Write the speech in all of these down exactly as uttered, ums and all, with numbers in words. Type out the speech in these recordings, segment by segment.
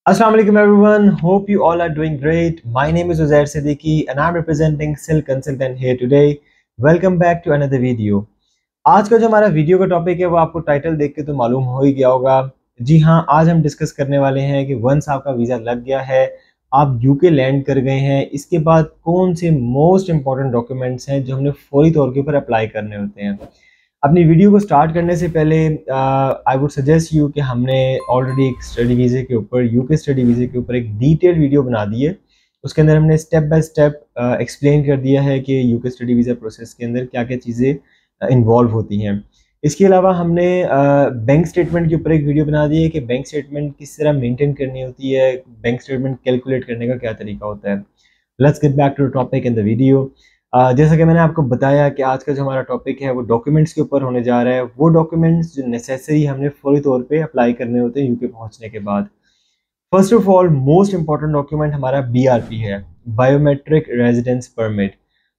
Assalamu alaikum everyone. Hope you all are doing great. My name is Uzair Siddiqui and I'm representing Silk Consultant here today. Welcome back to another video. आज का जो हमारा video का topic है वो आपको title देख के तो मालूम हो ही गया होगा। जी हाँ, आज हम डिस्कस करने वाले हैं कि वंस आपका वीज़ा लग गया है, आप यूके लैंड कर गए हैं, इसके बाद कौन से मोस्ट इंपॉर्टेंट डॉक्यूमेंट्स हैं जो हमने फौरी तौर के ऊपर अप्लाई करने होते हैं। अपनी वीडियो को स्टार्ट करने से पहले आई वुड सजेस्ट यू कि हमने ऑलरेडी एक स्टडी वीज़े के ऊपर यूके स्टडी वीज़े के ऊपर एक डिटेल वीडियो बना दी है। उसके अंदर हमने स्टेप बाय स्टेप एक्सप्लेन कर दिया है कि यूके स्टडी वीज़ा प्रोसेस के अंदर क्या क्या चीज़ें इन्वॉल्व होती हैं। इसके अलावा हमने बैंक स्टेटमेंट के ऊपर एक वीडियो बना दी है कि बैंक स्टेटमेंट किस तरह मेंटेन करनी होती है, बैंक स्टेटमेंट कैलकुलेट करने का क्या तरीका होता है। Let's get back to the topic in the video. Uh, जैसा कि मैंने आपको बताया कि आज का जो हमारा टॉपिक है वो डॉक्यूमेंट्स के ऊपर होने जा रहा है। वो डॉक्यूमेंट्स जो नेसेसरी हमने फौरी तौर पे अप्लाई करने होते हैं यूके पहुंचने के बाद। First of all most important document हमारा बीआरपी है, बायोमेट्रिक रेजिडेंस परमिट।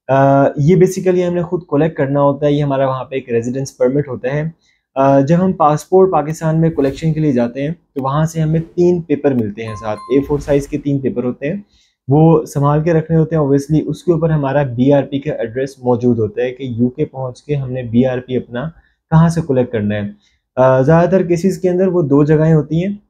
ये बेसिकली हमने खुद कलेक्ट करना होता है। ये हमारा वहाँ पे एक रेजिडेंस परमिट होता है। uh, जब हम पासपोर्ट पाकिस्तान में कलेक्शन के लिए जाते हैं तो वहाँ से हमें तीन पेपर मिलते हैं साथ, ए फोर साइज़ के तीन पेपर होते हैं, वो संभाल के रखने होते हैं। ऑब्वियसली उसके ऊपर हमारा बीआरपी का एड्रेस मौजूद होता है कि यूके पहुंच के हमने बीआरपी अपना कहाँ से कलेक्ट करना है। ज़्यादातर केसेस के अंदर वो दो जगहें होती हैं,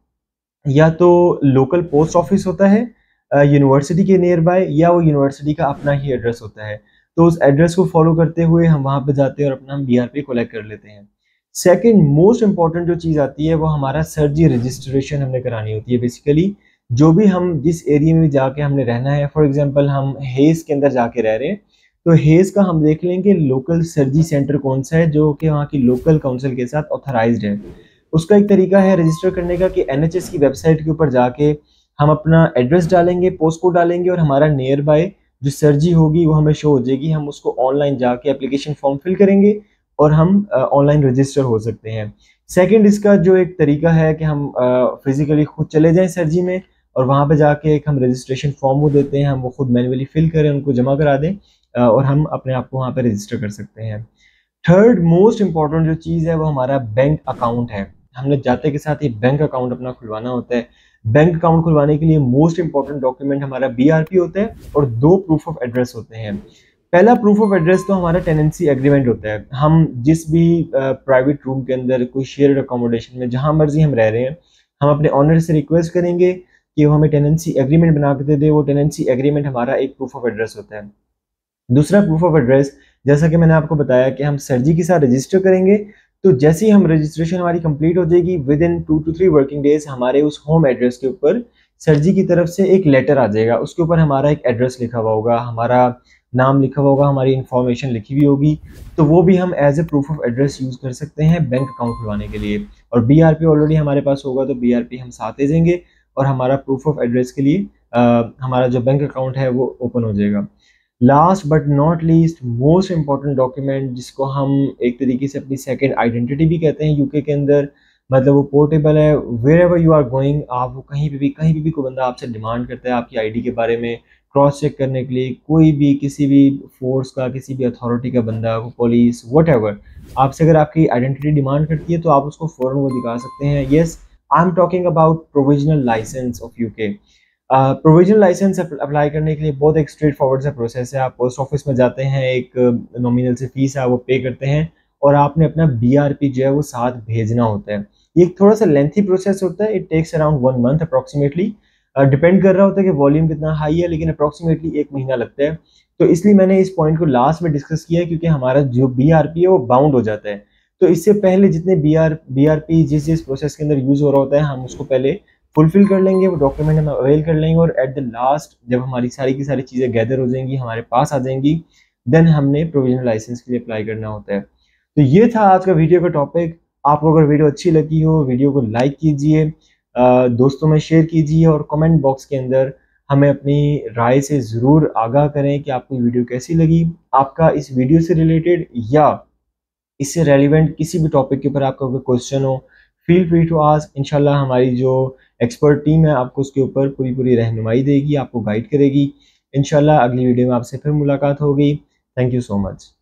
या तो लोकल पोस्ट ऑफिस होता है यूनिवर्सिटी के नियर बाय, या वो यूनिवर्सिटी का अपना ही एड्रेस होता है। तो उस एड्रेस को फॉलो करते हुए हम वहाँ पर जाते हैं और अपना बीआरपी कलेक्ट कर लेते हैं। सेकेंड मोस्ट इंपॉर्टेंट जो चीज़ आती है वो हमारा सर्जी रजिस्ट्रेशन हमने करानी होती है। बेसिकली जो भी हम जिस एरिया में जाके हमने रहना है, फॉर एग्जांपल हम हेज़ के अंदर जाके रह रहे हैं तो हेज़ का हम देख लेंगे लोकल सर्जी सेंटर कौन सा है जो कि वहाँ की लोकल काउंसिल के साथ ऑथराइज्ड है। उसका एक तरीका है रजिस्टर करने का कि एनएचएस की वेबसाइट के ऊपर जाके हम अपना एड्रेस डालेंगे, पोस्ट कोड डालेंगे और हमारा नियर बाय जो सर्जी होगी वो हमें शो हो जाएगी। हम उसको ऑनलाइन जाके एप्लीकेशन फॉर्म फिल करेंगे और हम ऑनलाइन रजिस्टर हो सकते हैं। सेकेंड इसका जो एक तरीका है कि हम फिजिकली खुद चले जाएँ सर्जी में और वहाँ पे जाके एक हम रजिस्ट्रेशन फॉर्म वो देते हैं, हम वो खुद मैन्युअली फिल करें, उनको जमा करा दें और हम अपने आप को वहाँ पे रजिस्टर कर सकते हैं। थर्ड मोस्ट इम्पॉर्टेंट जो चीज़ है वो हमारा बैंक अकाउंट है। हमने जाते के साथ ही बैंक अकाउंट अपना खुलवाना होता है। बैंक अकाउंट खुलवाने के लिए मोस्ट इंपॉर्टेंट डॉक्यूमेंट हमारा बीआरपी होता है और दो प्रूफ ऑफ एड्रेस होते हैं। पहला प्रूफ ऑफ एड्रेस तो हमारा टेनेंसी एग्रीमेंट होता है। हम जिस भी प्राइवेट रूम के अंदर कोई शेयर्ड अकोमोडेशन में जहाँ मर्जी हम रह रहे हैं, हम अपने ऑनर से रिक्वेस्ट करेंगे कि वो हमें टेनेंसी एग्रीमेंट बना के दे दे। वो टेनेंसी एग्रीमेंट हमारा एक प्रूफ ऑफ एड्रेस होता है। दूसरा प्रूफ ऑफ एड्रेस, जैसा कि मैंने आपको बताया कि हम सर्जी के साथ रजिस्टर करेंगे तो जैसे ही हम रजिस्ट्रेशन हमारी कंप्लीट हो जाएगी, within two to three working days हमारे उस होम एड्रेस के ऊपर सर्जी की तरफ से एक लेटर आ जाएगा। उसके ऊपर हमारा एक एड्रेस लिखा हुआ होगा, हमारा नाम लिखा हुआ होगा, हमारी इंफॉर्मेशन लिखी हुई होगी। तो वो भी हम as a proof of address use कर सकते हैं बैंक अकाउंट खुलवाने के लिए। और बीआरपी ऑलरेडी हमारे पास होगा तो बीआरपी हम साथ ले जाएंगे और हमारा प्रूफ ऑफ एड्रेस के लिए आ, हमारा जो बैंक अकाउंट है वो ओपन हो जाएगा। Last but not least most important document जिसको हम एक तरीके से अपनी सेकंड आइडेंटिटी भी कहते हैं यूके के अंदर, मतलब वो पोर्टेबल है। Wherever you are going, आप वो कहीं पे भी कहीं पे भी कोई बंदा आपसे डिमांड करता है आपकी आईडी के बारे में क्रॉस चेक करने के लिए, कोई भी किसी भी फोर्स का, किसी भी अथॉरिटी का बंदा, पुलिस, वट एवर, आपसे अगर आपकी आइडेंटिटी डिमांड करती है तो आप उसको फ़ौरन वो दिखा सकते हैं। Yes, I am talking about provisional licence of UK. Provisional licence apply करने के लिए बहुत एक स्ट्रेट फॉरवर्ड सा प्रोसेस है। आप पोस्ट ऑफिस में जाते हैं, एक नॉमिनल से फीस है वो पे करते हैं और आपने अपना बीआरपी जो है वो साथ भेजना होता है। ये एक थोड़ा सा लेंथी प्रोसेस होता है, it takes around one month approximately, depend कर रहा होता है कि वॉल्यूम कितना हाई है, लेकिन अप्रॉक्सीमेटली एक महीना लगता है। तो इसलिए मैंने इस पॉइंट को लास्ट में डिस्कस किया है क्योंकि हमारा जो बीआरपी है वो बाउंड हो जाता है। तो इससे पहले जितने B R B R P जिस जिस प्रोसेस के अंदर यूज़ हो रहा होता है हम उसको पहले फुलफिल कर लेंगे, वो डॉक्यूमेंट हम अवेल कर लेंगे और एट द लास्ट जब हमारी सारी की सारी चीज़ें गैदर हो जाएंगी, हमारे पास आ जाएंगी, देन हमने प्रोविजनल लाइसेंस के लिए अप्लाई करना होता है। तो ये था आज का वीडियो का टॉपिक। आपको अगर वीडियो अच्छी लगी हो, वीडियो को लाइक कीजिए, दोस्तों में शेयर कीजिए और कमेंट बॉक्स के अंदर हमें अपनी राय से ज़रूर आगाह करें कि आपको वीडियो कैसी लगी। आपका इस वीडियो से रिलेटेड या इससे रेलिवेंट किसी भी टॉपिक के ऊपर आपका कोई क्वेश्चन हो, फील फ्री टू आस्क। इंशाल्लाह हमारी जो एक्सपर्ट टीम है आपको उसके ऊपर पूरी पूरी रहनुमाई देगी, आपको गाइड करेगी। इंशाल्लाह अगली वीडियो में आपसे फिर मुलाकात होगी। Thank you so much.